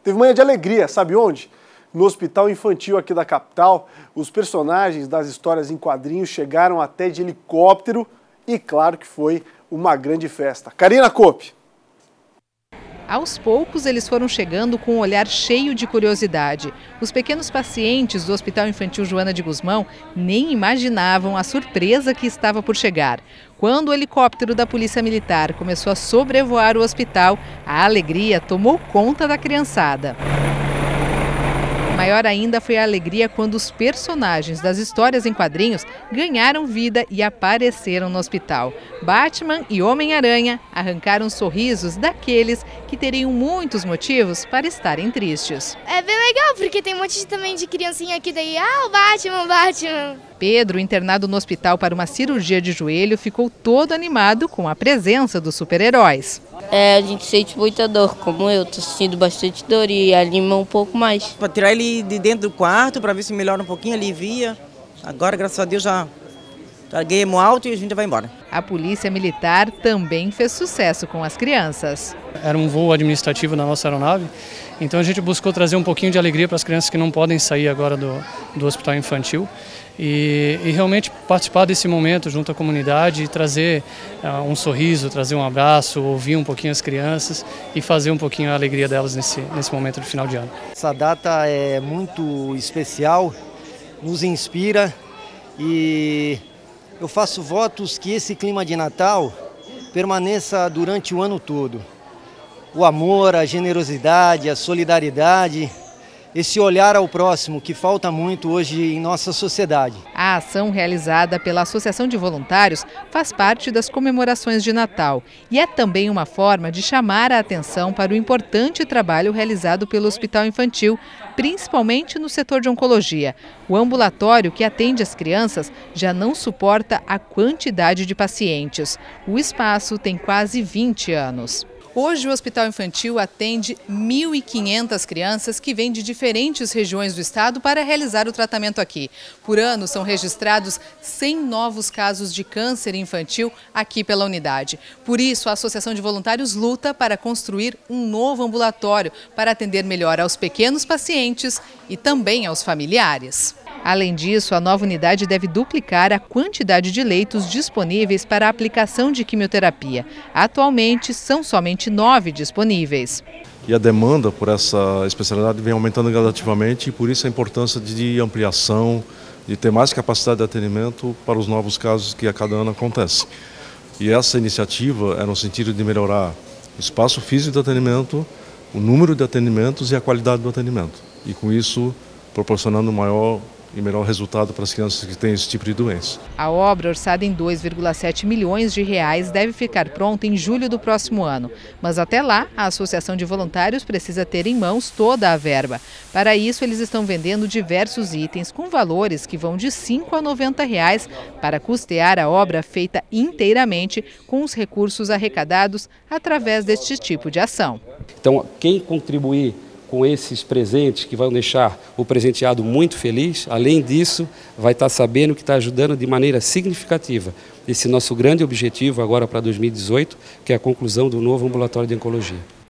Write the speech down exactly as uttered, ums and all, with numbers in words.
Teve manhã de alegria, sabe onde? No Hospital Infantil aqui da capital, os personagens das histórias em quadrinhos chegaram até de helicóptero e claro que foi uma grande festa. Karina Kopp. Aos poucos, eles foram chegando com um olhar cheio de curiosidade. Os pequenos pacientes do Hospital Infantil Joana de Guzmão nem imaginavam a surpresa que estava por chegar. Quando o helicóptero da Polícia Militar começou a sobrevoar o hospital, a alegria tomou conta da criançada. Maior ainda foi a alegria quando os personagens das histórias em quadrinhos ganharam vida e apareceram no hospital. Batman e Homem-Aranha arrancaram sorrisos daqueles que teriam muitos motivos para estarem tristes. É bem legal, porque tem um monte de, também de criancinha aqui daí, ah, o Batman, o Batman. Pedro, internado no hospital para uma cirurgia de joelho, ficou todo animado com a presença dos super-heróis. É, a gente sente muita dor, como eu, tô sentindo bastante dor e anima um pouco mais. Para tirar ele de dentro do quarto, para ver se melhora um pouquinho, alivia. Agora, graças a Deus, já ganhamos alto e a gente vai embora. A Polícia Militar também fez sucesso com as crianças. Era um voo administrativo na nossa aeronave, então a gente buscou trazer um pouquinho de alegria para as crianças que não podem sair agora do, do hospital infantil. E, e realmente participar desse momento junto à comunidade e trazer uh, um sorriso, trazer um abraço, ouvir um pouquinho as crianças e fazer um pouquinho a alegria delas nesse, nesse momento de final de ano. Essa data é muito especial, nos inspira e eu faço votos que esse clima de Natal permaneça durante o ano todo. O amor, a generosidade, a solidariedade, esse olhar ao próximo que falta muito hoje em nossa sociedade. A ação realizada pela Associação de Voluntários faz parte das comemorações de Natal e é também uma forma de chamar a atenção para o importante trabalho realizado pelo Hospital Infantil, principalmente no setor de oncologia. O ambulatório que atende as crianças já não suporta a quantidade de pacientes. O espaço tem quase vinte anos. Hoje o Hospital Infantil atende mil e quinhentas crianças que vêm de diferentes regiões do estado para realizar o tratamento aqui. Por ano são registrados cem novos casos de câncer infantil aqui pela unidade. Por isso a Associação de Voluntários luta para construir um novo ambulatório para atender melhor aos pequenos pacientes e também aos familiares. Além disso, a nova unidade deve duplicar a quantidade de leitos disponíveis para a aplicação de quimioterapia. Atualmente, são somente nove disponíveis. E a demanda por essa especialidade vem aumentando gradativamente e por isso a importância de ampliação, de ter mais capacidade de atendimento para os novos casos que a cada ano acontecem. E essa iniciativa é no sentido de melhorar o espaço físico de atendimento, o número de atendimentos e a qualidade do atendimento. E com isso, proporcionando maior e melhor resultado para as crianças que têm esse tipo de doença. A obra, orçada em dois vírgula sete milhões de reais, deve ficar pronta em julho do próximo ano. Mas até lá, a Associação de Voluntários precisa ter em mãos toda a verba. Para isso, eles estão vendendo diversos itens com valores que vão de cinco a noventa reais para custear a obra feita inteiramente com os recursos arrecadados através deste tipo de ação. Então, quem contribuir com esses presentes que vão deixar o presenteado muito feliz, além disso, vai estar sabendo que está ajudando de maneira significativa esse nosso grande objetivo agora para dois mil e dezoito, que é a conclusão do novo ambulatório de oncologia.